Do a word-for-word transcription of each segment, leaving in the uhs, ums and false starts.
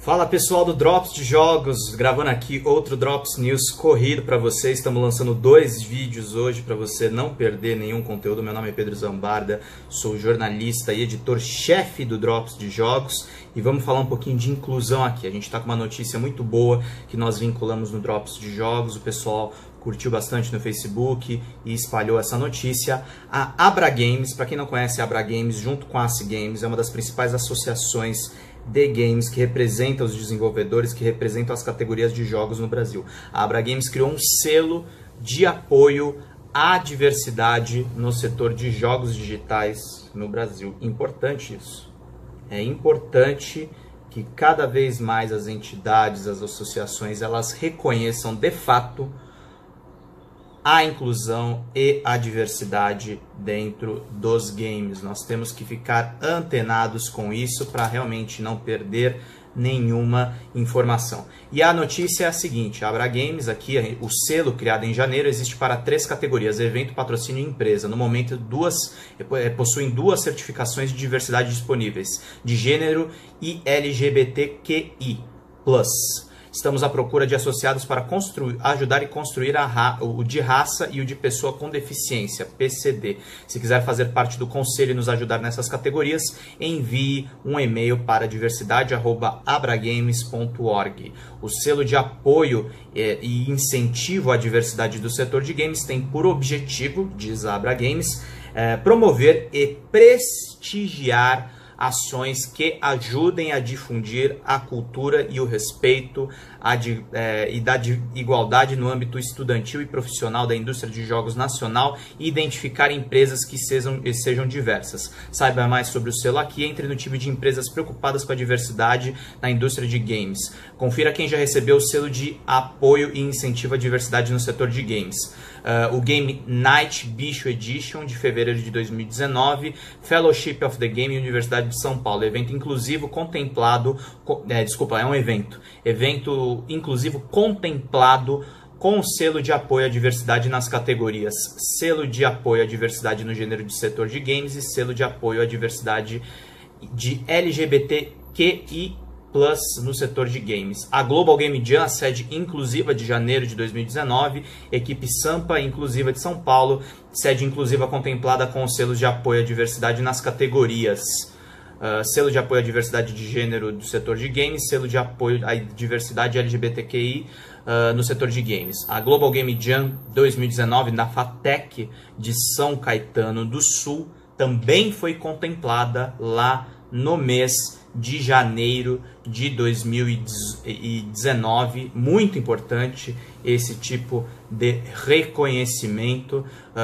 Fala pessoal do Drops de Jogos, gravando aqui outro Drops News corrido para vocês. Estamos lançando dois vídeos hoje para você não perder nenhum conteúdo. Meu nome é Pedro Zambarda, sou jornalista e editor-chefe do Drops de Jogos e vamos falar um pouquinho de inclusão aqui. A gente está com uma notícia muito boa que nós vinculamos no Drops de Jogos, o pessoal curtiu bastante no Facebook e espalhou essa notícia. A Abra Games, para quem não conhece a Abra Games, junto com a A C Games, é uma das principais associações de games que representa os desenvolvedores, que representam as categorias de jogos no Brasil. A Abra Games criou um selo de apoio à diversidade no setor de jogos digitais no Brasil. Importante isso. É importante que cada vez mais as entidades, as associações, elas reconheçam de fato a inclusão e a diversidade dentro dos games. Nós temos que ficar antenados com isso para realmente não perder nenhuma informação. E a notícia é a seguinte: a Abra Games, aqui, o selo criado em janeiro, existe para três categorias: evento, patrocínio e empresa. No momento, duas, possuem duas certificações de diversidade disponíveis, de gênero e L G B T Q I plus. Estamos à procura de associados para construir, ajudar e construir a, o de raça e o de pessoa com deficiência, P C D. Se quiser fazer parte do conselho e nos ajudar nessas categorias, envie um e-mail para diversidade arroba abragames ponto org. O selo de apoio eh, e incentivo à diversidade do setor de games tem por objetivo, diz a Abra Games, eh, promover e prestigiar ações que ajudem a difundir a cultura e o respeito a, é, e da igualdade no âmbito estudantil e profissional da indústria de jogos nacional e identificar empresas que sejam, sejam diversas. Saiba mais sobre o selo aqui, entre no time de empresas preocupadas com a diversidade na indústria de games. Confira quem já recebeu o selo de apoio e incentivo à diversidade no setor de games. Uh, o Game Night Bicho Edition, de fevereiro de dois mil e dezenove, Fellowship of the Game, Universidade de São Paulo, evento inclusivo contemplado, é, desculpa, é um evento, evento inclusivo contemplado com o selo de apoio à diversidade nas categorias selo de apoio à diversidade no gênero de setor de games e selo de apoio à diversidade de L G B T Q I plus no setor de games. A Global Game Jam, a sede inclusiva de janeiro de dois mil e dezenove, equipe Sampa inclusiva de São Paulo, sede inclusiva contemplada com os selos de apoio à diversidade nas categorias uh, selo de apoio à diversidade de gênero do setor de games, selo de apoio à diversidade L G B T Q I uh, no setor de games. A Global Game Jam dois mil e dezenove na FATEC de São Caetano do Sul também foi contemplada lá no mês de janeiro de dois mil e dezenove. Muito importante esse tipo de reconhecimento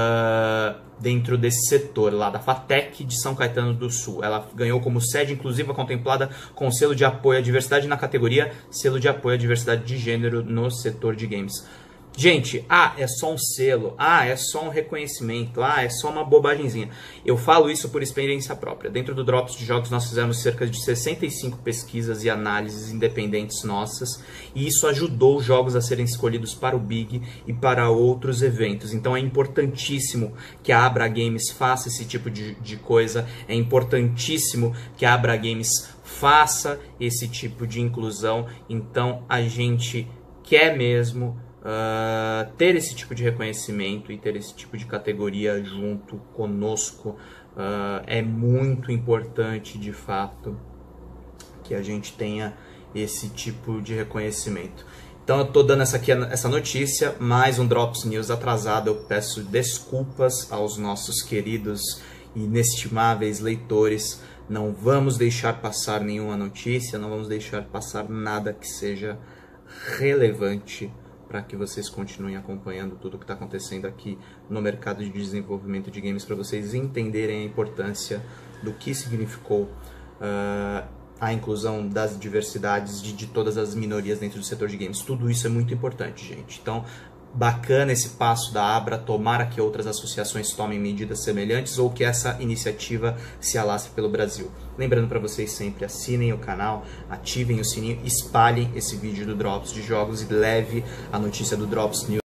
uh, dentro desse setor lá da FATEC de São Caetano do Sul. Ela ganhou como sede inclusiva contemplada com selo de apoio à diversidade na categoria selo de apoio à diversidade de gênero no setor de games. Gente, ah, é só um selo, ah, é só um reconhecimento, ah, é só uma bobagemzinha. Eu falo isso por experiência própria. Dentro do Drops de Jogos nós fizemos cerca de sessenta e cinco pesquisas e análises independentes nossas, e isso ajudou os jogos a serem escolhidos para o Big e para outros eventos. Então é importantíssimo que a Abra Games faça esse tipo de, de coisa, é importantíssimo que a Abra Games faça esse tipo de inclusão. Então a gente quer mesmo Uh, ter esse tipo de reconhecimento e ter esse tipo de categoria junto conosco. Uh, é muito importante, de fato, que a gente tenha esse tipo de reconhecimento. Então eu estou dando essa, aqui, essa notícia, mais um Drops News atrasado. Eu peço desculpas aos nossos queridos e inestimáveis leitores. Não vamos deixar passar nenhuma notícia, não vamos deixar passar nada que seja relevante para que vocês continuem acompanhando tudo o que está acontecendo aqui no mercado de desenvolvimento de games, para vocês entenderem a importância do que significou uh, a inclusão das diversidades de, de todas as minorias dentro do setor de games. Tudo isso é muito importante, gente. Então, bacana esse passo da Abra, tomara que outras associações tomem medidas semelhantes ou que essa iniciativa se alastre pelo Brasil. Lembrando para vocês sempre, assinem o canal, ativem o sininho, espalhem esse vídeo do Drops de Jogos e leve a notícia do Drops News